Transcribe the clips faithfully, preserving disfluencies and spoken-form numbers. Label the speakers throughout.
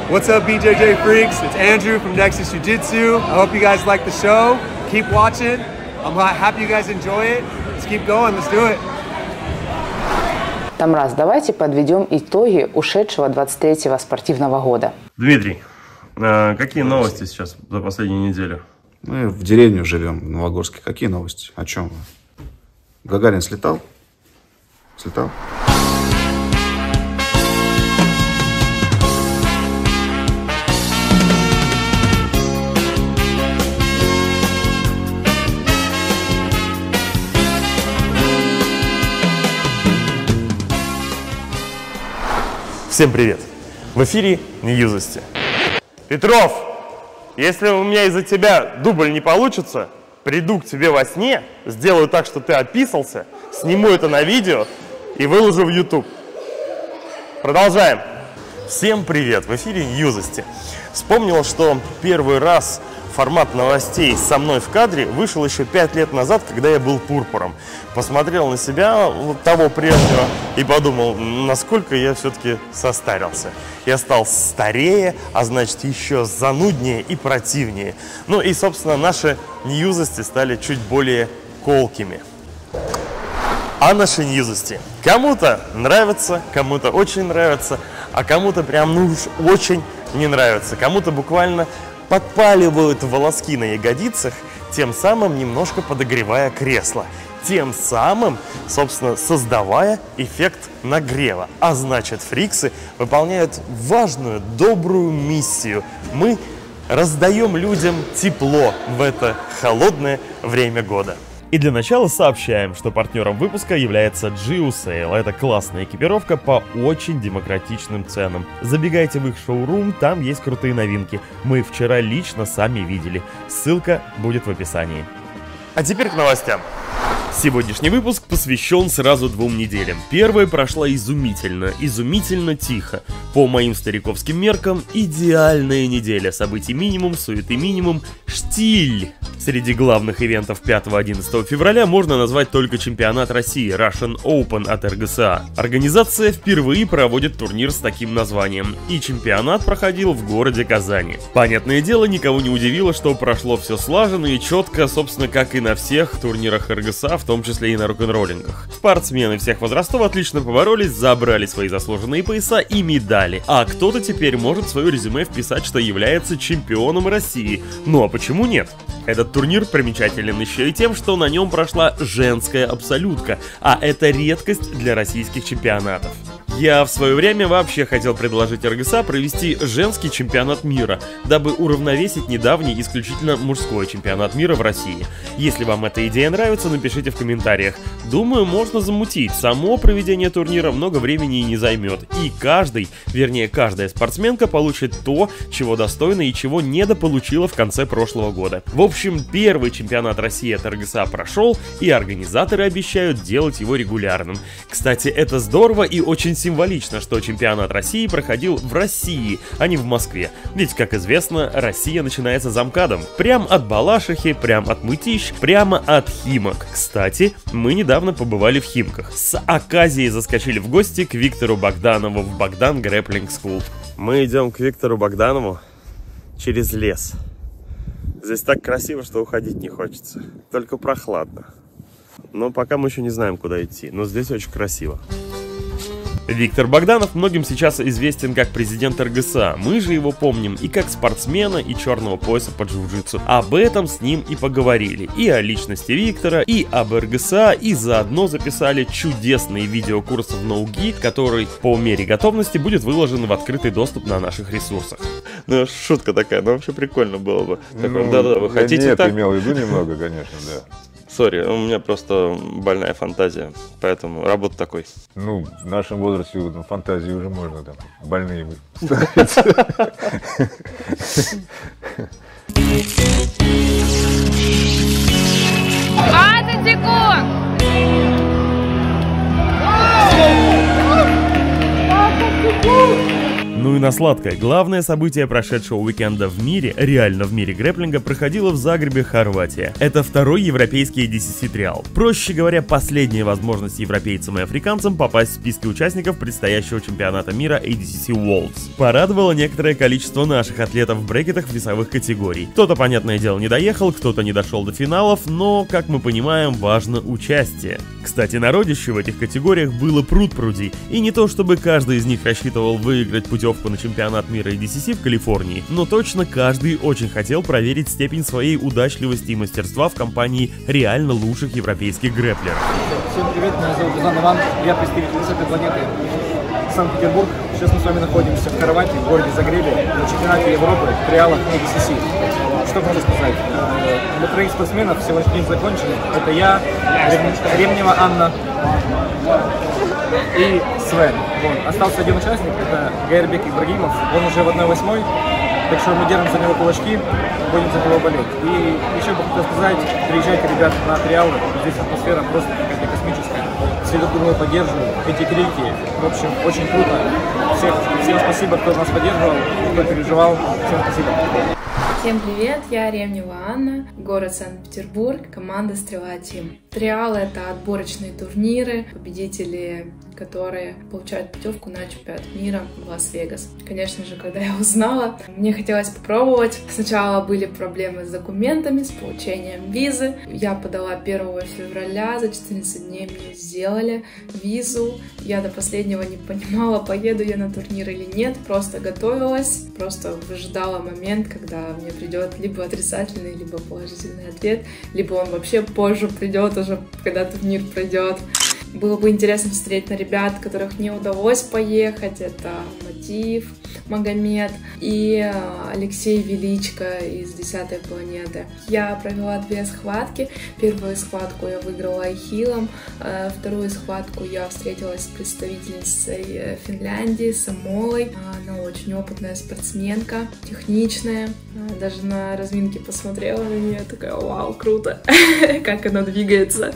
Speaker 1: What's up, B J J freaks? It's Andrew from Nexus Jiu-Jitsu. I hope you guys like the show. Keep watching. I'm happy you guys enjoy it. Let's keep going. Let's do it.
Speaker 2: Тамраз, давайте подведем итоги ушедшего двадцать третьего спортивного года.
Speaker 3: Дмитрий, э, какие новости сейчас за последнюю неделю?
Speaker 4: Мы в деревню живем, в Новогорске. Какие новости? О чем вы? Гагарин слетал? Слетал?
Speaker 3: Всем привет! В эфире Ньюзости. Петров, если у меня из-за тебя дубль не получится, приду к тебе во сне, сделаю так, что ты отписался, сниму это на видео и выложу в YouTube. Продолжаем. Всем привет! В эфире Ньюзости. Вспомнил, что первый раз формат новостей со мной в кадре вышел еще пять лет назад, когда я был пурпуром. Посмотрел на себя, вот того прежнего, и подумал, насколько я все-таки состарился. Я стал старее, а значит еще зануднее и противнее. Ну и, собственно, наши ньюзости стали чуть более колкими. А наши ньюзости кому-то нравятся, кому-то очень нравятся, а кому-то прям ну уж очень не нравятся. Кому-то буквально подпаливают волоски на ягодицах, тем самым немножко подогревая кресло. Тем самым, собственно, создавая эффект нагрева. А значит, фриксы выполняют важную, добрую миссию. Мы раздаем людям тепло в это холодное время года. И для начала сообщаем, что партнером выпуска является Geosail. Это классная экипировка по очень демократичным ценам. Забегайте в их шоурум, там есть крутые новинки. Мы вчера лично сами видели. Ссылка будет в описании. А теперь к новостям. Сегодняшний выпуск посвящен сразу двум неделям. Первая прошла изумительно, изумительно тихо. По моим стариковским меркам, идеальная неделя. Событий минимум, суеты минимум, штиль. Среди главных ивентов пятого-одиннадцатого февраля можно назвать только чемпионат России Russian Open от эр гэ эс а. Организация впервые проводит турнир с таким названием, и чемпионат проходил в городе Казани. Понятное дело, никого не удивило, что прошло все слаженно и четко, собственно, как и на всех турнирах эр гэ эс а, в том числе и на рок-н-роллингах. Спортсмены всех возрастов отлично поборолись, забрали свои заслуженные пояса и медали, а кто-то теперь может в свое резюме вписать, что является чемпионом России. Ну а почему нет? Этот турнир примечателен еще и тем, что на нем прошла женская абсолютка, а это редкость для российских чемпионатов. Я в свое время вообще хотел предложить эр гэ эс а провести женский чемпионат мира, дабы уравновесить недавний исключительно мужской чемпионат мира в России. Если вам эта идея нравится, напишите в комментариях. Думаю, можно замутить. Само проведение турнира много времени и не займет. И каждый, вернее каждая спортсменка получит то, чего достойна и чего недополучила в конце прошлого года. В общем, первый чемпионат России от эр гэ эс а прошел, и организаторы обещают делать его регулярным. Кстати, это здорово и очень символично, что чемпионат России проходил в России, а не в Москве. Ведь, как известно, Россия начинается замкадом. Прям от Балашихи, прям от Мытищ, прямо от Химок. Кстати, мы недавно побывали в Химках. С оказией заскочили в гости к Виктору Богданову в Богдан Грэпплинг Скул. Мы идем к Виктору Богданову через лес. Здесь так красиво, что уходить не хочется. Только прохладно. Но пока мы еще не знаем, куда идти. Но здесь очень красиво. Виктор Богданов многим сейчас известен как президент эр гэ эс а. Мы же его помним и как спортсмена, и черного пояса по джиу-джитсу. Об этом с ним и поговорили. И о личности Виктора, и об эр гэ эс а, и заодно записали чудесный видеокурс в ноуги, который по мере готовности будет выложен в открытый доступ на наших ресурсах. Ну, шутка такая, ну вообще прикольно было бы.
Speaker 5: Ну,
Speaker 3: да-да, вы хотите
Speaker 5: нет,
Speaker 3: так?
Speaker 5: имел в виду немного, конечно, да.
Speaker 3: Сори, у меня просто больная фантазия, поэтому работа такой.
Speaker 5: Ну, в нашем возрасте ну, фантазии уже можно там, больные быть.
Speaker 6: двадцать секунд!
Speaker 3: Ну и на сладкое. Главное событие прошедшего уикенда в мире, реально в мире грэпплинга, проходило в Загребе, Хорватия. Это второй европейский эй ди си си триал. Проще говоря, последняя возможность европейцам и африканцам попасть в списки участников предстоящего чемпионата мира эй ди си си Worlds. Порадовало некоторое количество наших атлетов в брекетах весовых категорий. Кто-то, понятное дело, не доехал, кто-то не дошел до финалов, но, как мы понимаем, важно участие. Кстати, народища в этих категориях было пруд-пруди, и не то чтобы каждый из них рассчитывал выиграть путевку на чемпионат мира эй ди си си в Калифорнии, но точно каждый очень хотел проверить степень своей удачливости и мастерства в компании реально лучших европейских грэпплеров.
Speaker 7: Всем привет, меня зовут Иван Иван, я представитель высокой планеты Санкт-Петербург. Сейчас мы с вами находимся в Хорватии, в городе Загребе, на чемпионате Европы в триалах эй ди си си. Что можно сказать? Для троих спортсменов сегодняшний день закончен. Это я, Ремнева Анна и Свен. Вот. Остался один участник, это Гайрбек Ибрагимов. Он уже в одной восьмой, так что мы держим за него кулачки, будем за него болеть. И еще бы хотел сказать, приезжайте, ребята, на триалы. Здесь атмосфера просто какая-то космическая. Все друг друга поддерживают, эти крики. В общем, очень круто. Всех, всем спасибо, кто нас поддерживал, кто переживал. Всем спасибо.
Speaker 8: Всем привет, я Ремнева Анна, город Санкт-Петербург, команда Стрела Тим. Триал — это отборочные турниры, победители, которые получают путевку на чемпионат мира в Лас-Вегас. Конечно же, когда я узнала, мне хотелось попробовать. Сначала были проблемы с документами, с получением визы. Я подала первого февраля, за четырнадцать дней мне сделали визу. Я до последнего не понимала, поеду я на турнир или нет, просто готовилась, просто выжидала момент, когда мне придет либо отрицательный, либо положительный ответ, либо он вообще позже придет, уже когда турнир пройдет. Было бы интересно смотреть на ребят, которых не удалось поехать. Это Мотив, Магомед и Алексей Величко из десятой планеты. Я провела две схватки. Первую схватку я выиграла Ахиллом, вторую схватку я встретилась с представительницей Финляндии, Самолой. Она очень опытная спортсменка, техничная. Даже на разминке посмотрела на нее, такая: вау, круто, как она двигается.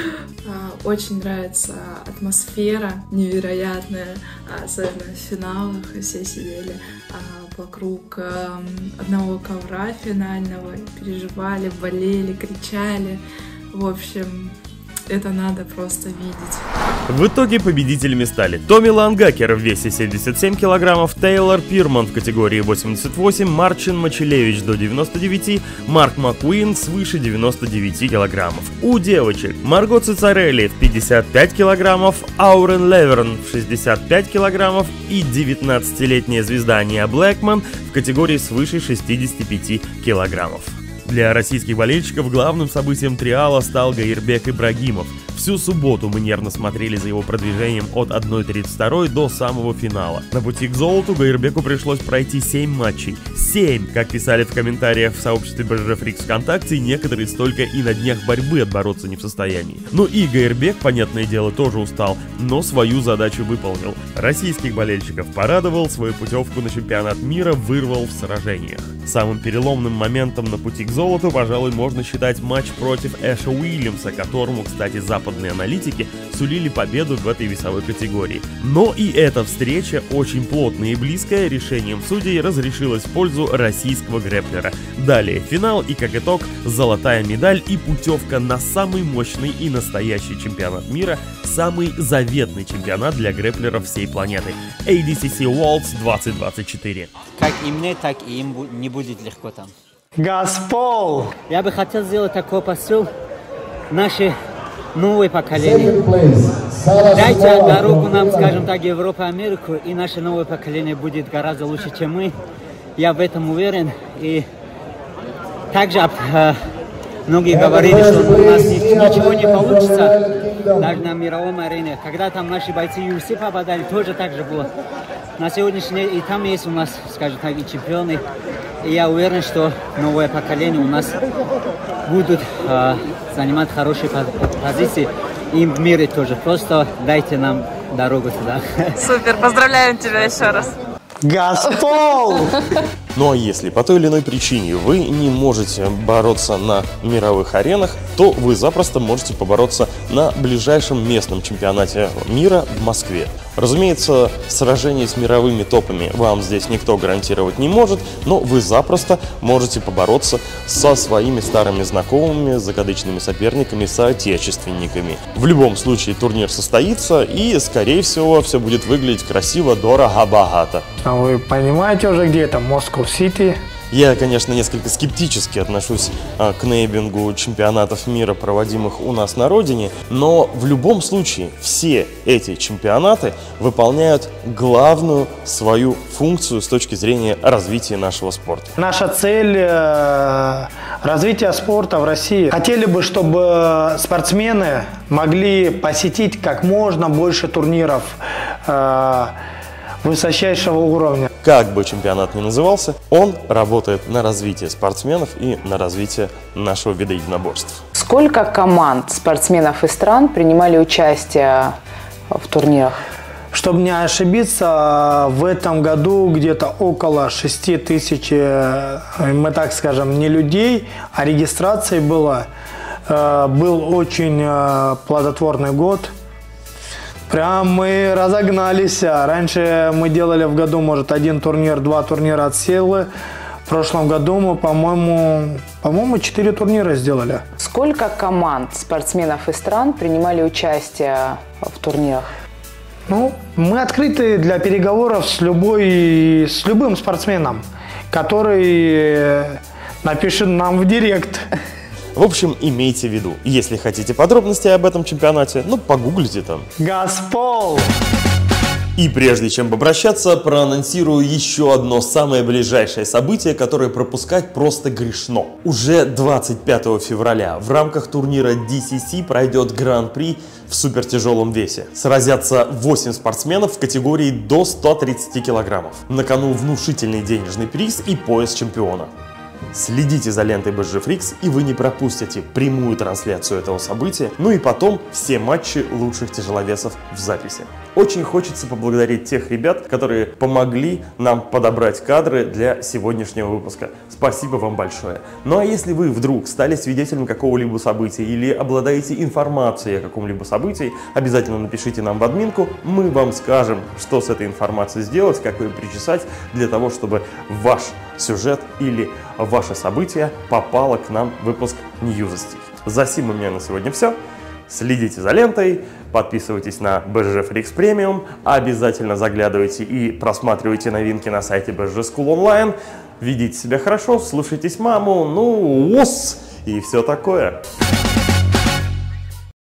Speaker 8: Очень нравится атмосфера невероятная, особенно в финалах. Все сидели вокруг одного ковра финального, переживали, болели, кричали. В общем, это надо просто видеть.
Speaker 3: В итоге победителями стали Томми Лангакер в весе семьдесят семь килограммов, Тейлор Пирман в категории восемьдесят восемь, Марчин Мачелевич до девяноста девяти, Марк Маккуин свыше девяноста девяти килограммов. У девочек Марго Цицарелли в пятьдесят пять килограммов, Аурен Леверн в шестьдесят пять килограммов и девятнадцатилетняя звезда Ния Блэкман в категории свыше шестидесяти пяти килограммов. Для российских болельщиков главным событием триала стал Гайрбек Ибрагимов. Всю субботу мы нервно смотрели за его продвижением от одной тридцать два до самого финала. На пути к золоту Гайрбеку пришлось пройти семь матчей. семь! Как писали в комментариях в сообществе би джи Freaks ВКонтакте, некоторые столько и на днях борьбы отбороться не в состоянии. Ну и Гайрбек, понятное дело, тоже устал, но свою задачу выполнил. Российских болельщиков порадовал, свою путевку на чемпионат мира вырвал в сражениях. Самым переломным моментом на пути к золоту, пожалуй, можно считать матч против Эша Уильямса, которому, кстати, западные аналитики сулили победу в этой весовой категории. Но и эта встреча, очень плотная и близкая, решением судей разрешилась в пользу российского грэпплера. Далее финал и, как итог, золотая медаль и путевка на самый мощный и настоящий чемпионат мира, самый заветный чемпионат для грэпплеров всей планеты — эй ди си си Worlds двадцать двадцать четыре.
Speaker 9: Как и мне, так и им не будет легко там.
Speaker 10: Газпол!
Speaker 9: Я бы хотел сделать такой посыл нашей новой поколению. Дайте дорогу нам, скажем так, Европу, Америку, и наше новое поколение будет гораздо лучше, чем мы. Я в этом уверен. И также э, многие говорили, что у нас ничего не получится, даже на мировом арене. Когда там наши бойцы ю эф си попадали, тоже так же было. На сегодняшний день и там есть у нас, скажем так, и чемпионы. И я уверен, что новое поколение у нас будут э, занимать хорошие позиции. И в мире тоже. Просто дайте нам дорогу туда.
Speaker 6: Супер, поздравляем тебя еще раз.
Speaker 10: Газпол!
Speaker 3: Ну а если по той или иной причине вы не можете бороться на мировых аренах, то вы запросто можете побороться на ближайшем местном чемпионате мира в Москве. Разумеется, сражений с мировыми топами вам здесь никто гарантировать не может, но вы запросто можете побороться со своими старыми знакомыми, закадычными соперниками, соотечественниками. В любом случае турнир состоится, и, скорее всего, все будет выглядеть красиво, дорого, богато.
Speaker 10: А вы понимаете уже, где это? Москва-Сити?
Speaker 3: Я, конечно, несколько скептически отношусь а, к неймингу чемпионатов мира, проводимых у нас на родине, но в любом случае все эти чемпионаты выполняют главную свою функцию с точки зрения развития нашего спорта.
Speaker 10: Наша цель э, – развитие спорта в России. Хотели бы, чтобы спортсмены могли посетить как можно больше турниров э, высочайшего уровня.
Speaker 3: Как бы чемпионат ни назывался, он работает на развитие спортсменов и на развитие нашего вида единоборств.
Speaker 2: Сколько команд, спортсменов и стран принимали участие в турнирах?
Speaker 10: Чтобы не ошибиться, в этом году где-то около шести тысяч, мы так скажем, не людей, а регистраций было. Был очень плодотворный год. Прям мы разогнались. Раньше мы делали в году, может, один турнир, два турнира от силы. В прошлом году мы, по-моему, по-моему, четыре турнира сделали.
Speaker 2: Сколько команд, спортсменов и стран принимали участие в турнирах?
Speaker 10: Ну, мы открыты для переговоров с, любой, с любым спортсменом, который напишет нам в директ.
Speaker 3: В общем, имейте в виду, если хотите подробностей об этом чемпионате, ну, погуглите там.
Speaker 10: Газпол!
Speaker 3: И прежде чем обращаться, проанонсирую еще одно самое ближайшее событие, которое пропускать просто грешно. Уже двадцать пятого февраля в рамках турнира ди си си пройдет гран-при в супертяжелом весе. Сразятся восемь спортсменов в категории до ста тридцати килограммов. На кону внушительный денежный приз и пояс чемпиона. Следите за лентой би эс джи Freaks, и вы не пропустите прямую трансляцию этого события, ну и потом все матчи лучших тяжеловесов в записи. Очень хочется поблагодарить тех ребят, которые помогли нам подобрать кадры для сегодняшнего выпуска. Спасибо вам большое. Ну а если вы вдруг стали свидетелем какого-либо события или обладаете информацией о каком-либо событии, обязательно напишите нам в админку, мы вам скажем, что с этой информацией сделать, как ее причесать, для того, чтобы ваш сюжет или ваше событие попало к нам в выпуск Ньюзостей. За сим у меня на сегодня все. Следите за лентой, подписывайтесь на би эс джи Freaks Premium, обязательно заглядывайте и просматривайте новинки на сайте би эс джи School Online, ведите себя хорошо, слушайтесь маму, ну, ос и все такое.